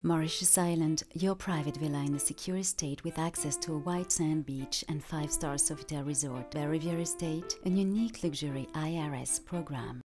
Mauritius Island, your private villa in a secure estate with access to a white sand beach and 5-star Sofitel resort. Riviera Estate, a unique luxury IRS program.